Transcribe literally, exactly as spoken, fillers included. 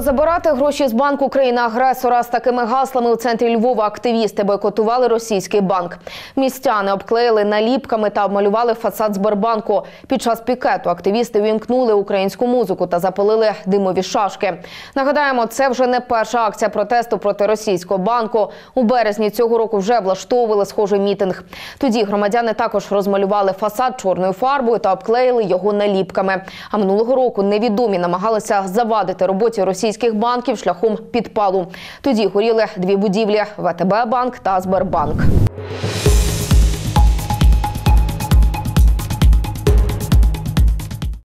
Забирати гроші з банку країни-агресора. З такими гаслами у центрі Львова активісти бойкотували російський банк. Містяни обклеїли наліпками та обмалювали фасад Сбербанку. Під час пікету активісти увімкнули українську музику та запалили димові шашки. Нагадаємо, це вже не перша акція протесту проти російського банку. У березні цього року вже влаштовували схожий мітинг. Тоді громадяни також розмалювали фасад чорною фарбою та обклеїли його наліпками. А минулого року невідомі намагалися завадити роботі російських банків шляхом підпалу. Тоді горіли дві будівлі – ВТБ банк та Сбербанк.